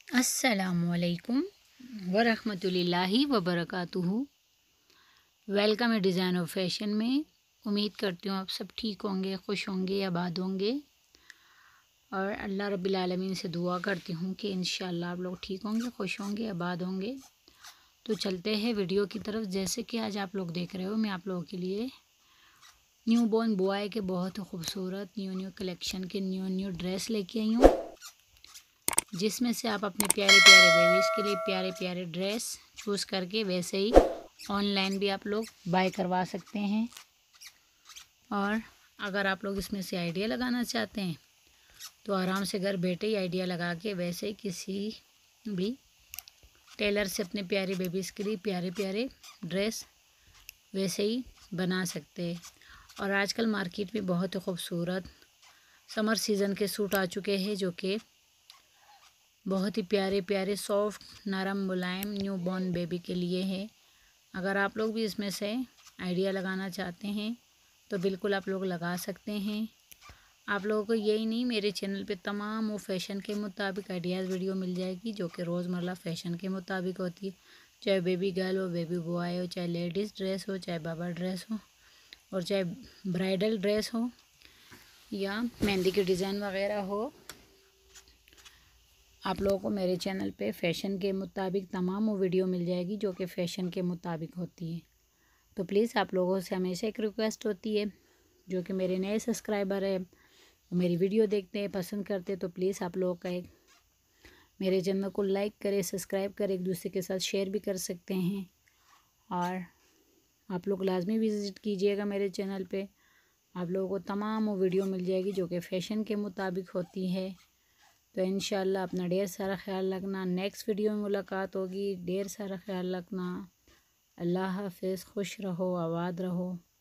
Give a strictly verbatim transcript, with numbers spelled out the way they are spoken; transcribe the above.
अस्सलामुअलैकुम वरहमतुल्लाहि वबरकातुहू। वेलकम है डिज़ाइन ऑफ फैशन में। उम्मीद करती हूँ आप सब ठीक होंगे, खुश होंगे, आबाद होंगे और अल्लाह रब्बिल आलमीन से दुआ करती हूँ कि इंशाअल्लाह आप लोग ठीक होंगे, खुश होंगे, आबाद होंगे। तो चलते हैं वीडियो की तरफ। जैसे कि आज आप लोग देख रहे हो, मैं आप लोगों के लिए न्यू बॉर्न बॉय के बहुत खूबसूरत न्यू न्यू कलेक्शन के न्यू न्यू ड्रेस लेके आई हूँ, जिसमें से आप अपने प्यारे प्यारे बेबीज़ के लिए प्यारे प्यारे ड्रेस चूज़ करके वैसे ही ऑनलाइन भी आप लोग बाय करवा सकते हैं। और अगर आप लोग इसमें से आइडिया लगाना चाहते हैं तो आराम से घर बैठे ही आइडिया लगा के वैसे ही किसी भी टेलर से अपने प्यारे बेबीज़ के लिए प्यारे प्यारे ड्रेस वैसे ही बना सकते हैं। और आजकल मार्केट में बहुत खूबसूरत समर सीज़न के सूट आ चुके हैं, जो कि बहुत ही प्यारे प्यारे सॉफ्ट नरम मुलायम न्यू बॉर्न बेबी के लिए है। अगर आप लोग भी इसमें से आइडिया लगाना चाहते हैं तो बिल्कुल आप लोग लगा सकते हैं। आप लोगों को यही नहीं, मेरे चैनल पे तमाम वो फ़ैशन के मुताबिक आइडियाज़ वीडियो मिल जाएगी, जो कि रोज़मर्रा फ़ैशन के मुताबिक होती है। चाहे बेबी गर्ल हो, बेबी बॉय हो, चाहे लेडीज़ ड्रेस हो, चाहे बाबा ड्रेस हो, और चाहे ब्राइडल ड्रेस हो या मेहंदी के डिज़ाइन वगैरह हो। आप लोगों को मेरे चैनल पे फ़ैशन के मुताबिक तमाम वो वीडियो मिल जाएगी, जो कि फ़ैशन के मुताबिक होती है। तो प्लीज़ आप लोगों से हमेशा एक रिक्वेस्ट होती है, जो कि मेरे नए सब्सक्राइबर है, मेरी वीडियो देखते हैं, पसंद करते हैं, तो प्लीज़ आप लोगों का एक मेरे चैनल को लाइक करें, सब्सक्राइब करें, एक दूसरे के साथ शेयर भी कर सकते हैं। और आप लोग लाजमी विज़िट कीजिएगा मेरे चैनल पे। आप लोगों को तमाम वो वीडियो मिल जाएगी जो कि फ़ैशन के मुताबिक होती है। तो इंशाल्लाह अपना ढेर सारा ख्याल रखना। नेक्स्ट वीडियो में मुलाकात होगी। ढेर सारा ख्याल रखना। अल्लाह हाफ़िज़। खुश रहो, आबाद रहो।